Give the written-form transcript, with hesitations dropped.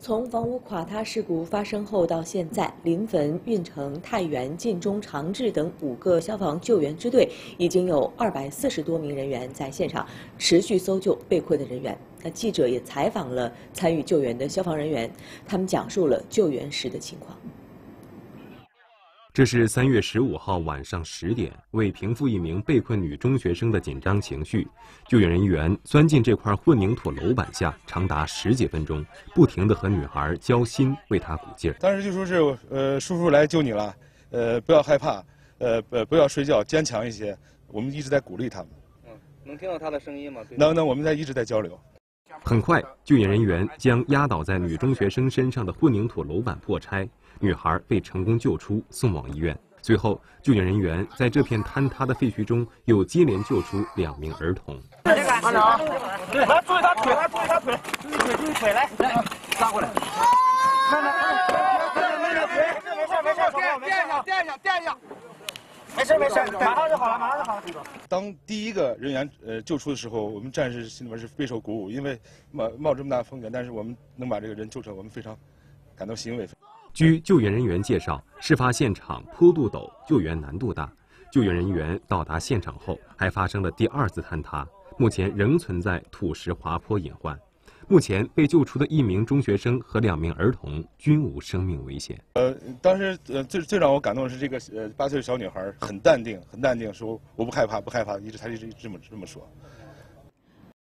从房屋垮塌事故发生后到现在，临汾、运城、太原、晋中、长治等5个消防救援支队已经有240多名人员在现场持续搜救被困的人员。那记者也采访了参与救援的消防人员，他们讲述了救援时的情况。 这是3月15号晚上10点，为平复一名被困女中学生的紧张情绪，救援人员钻进这块混凝土楼板下，长达10几分钟，不停地和女孩交心，为她鼓劲儿。 当时就说是叔叔来救你了，不要害怕，不要睡觉，坚强一些。我们一直在鼓励他们。 能听到她的声音吗？ 能，我们一直在交流。 很快，救援人员将压倒在女中学生身上的混凝土楼板破拆。女孩被成功救出，送往医院。随后，救援人员在这片坍塌的废墟中又接连救出2名儿童。 对，来，注意他腿，注意腿，来，拉过来。垫一下。没事，马上就好了。 当第一个人员救出的时候，我们战士心里面是备受鼓舞，因为冒这么大风险，但是我们能把这个人救出来，我们非常感到欣慰。 据救援人员介绍，事发现场坡度陡，救援难度大。救援人员到达现场后，还发生了第2次坍塌，目前仍存在土石滑坡隐患。目前被救出的1名中学生和2名儿童均无生命危险。 当时最让我感动的是这个8岁的小女孩很淡定，说我不害怕，一直这么说。